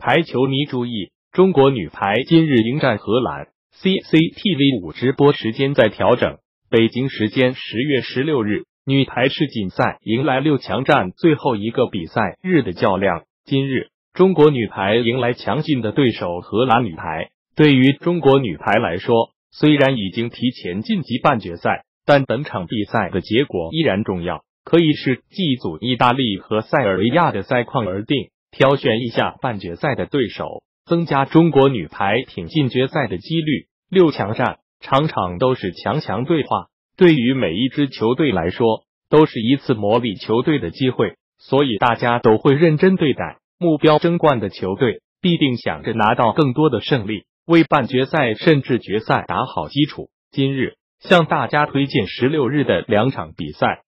排球迷注意，中国女排今日迎战荷兰 ，CCTV5 直播时间在调整。北京时间10月16日，女排世锦赛迎来6强战最后一个比赛日的较量。今日，中国女排迎来强劲的对手荷兰女排。对于中国女排来说，虽然已经提前晋级半决赛，但本场比赛的结果依然重要，可以视 G 组意大利和塞尔维亚的赛况而定，挑选一下半决赛的对手，增加中国女排挺进决赛的几率。6强战场场都是强对话，对于每一支球队来说，都是一次磨砺球队的机会，所以大家都会认真对待。目标争冠的球队必定想着拿到更多的胜利，为半决赛甚至决赛打好基础。今日向大家推荐16日的2场比赛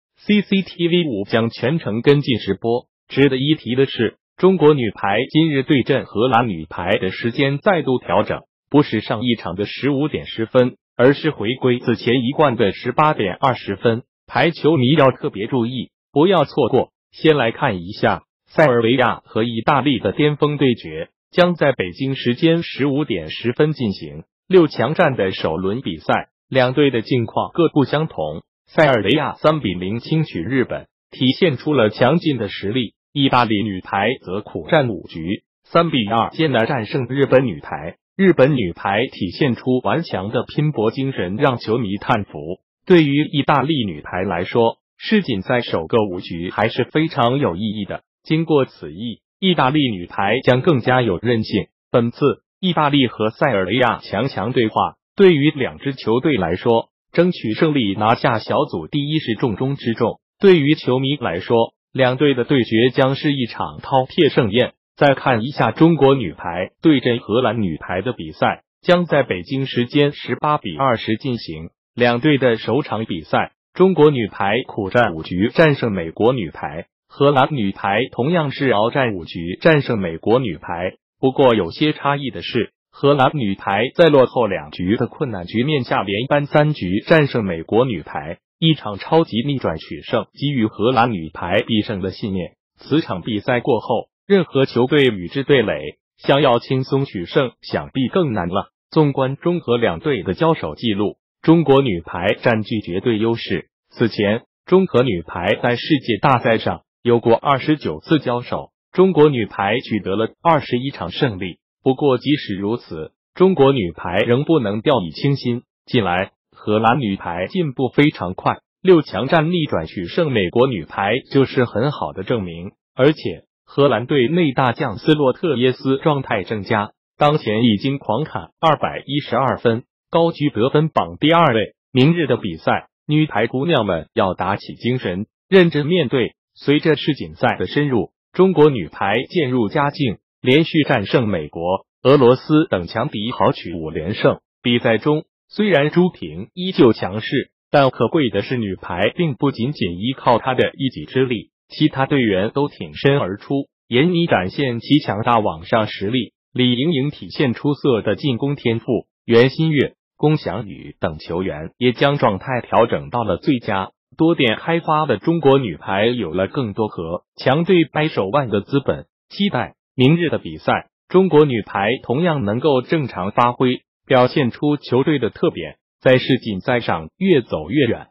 ，CCTV5 将全程跟进直播。值得一提的是，中国女排今日对阵荷兰女排的时间再度调整，不是上一场的15点10分，而是回归此前一贯的18点20分。排球迷要特别注意，不要错过。先来看一下塞尔维亚和意大利的巅峰对决，将在北京时间15点10分进行。6强战的首轮比赛，两队的境况各不相同。塞尔维亚3比0轻取日本，体现出了强劲的实力。意大利女排则苦战5局，3比2艰难战胜日本女排。日本女排体现出顽强的拼搏精神，让球迷叹服。对于意大利女排来说，世锦赛首个5局还是非常有意义的。经过此役，意大利女排将更加有韧性。本次意大利和塞尔维亚强对话，对于两支球队来说，争取胜利拿下小组第一是重中之重。对于球迷来说，两队的对决将是一场饕餮盛宴。再看一下中国女排对阵荷兰女排的比赛，将在北京时间18比20进行。两队的首场比赛，中国女排苦战5局战胜美国女排，荷兰女排同样是鏖战5局战胜美国女排。不过有些差异的是，荷兰女排在落后2局的困难局面下，连扳3局战胜美国女排，一场超级逆转取胜，给予荷兰女排必胜的信念。此场比赛过后，任何球队与之对垒，想要轻松取胜想必更难了。纵观中荷两队的交手记录，中国女排占据绝对优势。此前，中荷女排在世界大赛上有过29次交手，中国女排取得了21场胜利。不过即使如此，中国女排仍不能掉以轻心。近来，荷兰女排进步非常快，6强战逆转取胜美国女排就是很好的证明。而且荷兰队内大将斯洛特耶斯状态正佳，当前已经狂砍212分，高居得分榜第2位。明日的比赛，女排姑娘们要打起精神，认真面对。随着世锦赛的深入，中国女排渐入佳境，连续战胜美国、俄罗斯等强敌，豪取5连胜。比赛中，虽然朱婷依旧强势，但可贵的是女排并不仅仅依靠她的一己之力，其他队员都挺身而出，严密展现其强大网上实力。李盈莹体现出色的进攻天赋，袁心玥、龚翔宇等球员也将状态调整到了最佳。多点开发的中国女排有了更多和强队掰手腕的资本，期待明日的比赛，中国女排同样能够正常发挥，表现出球队的特点，在世锦赛上越走越远。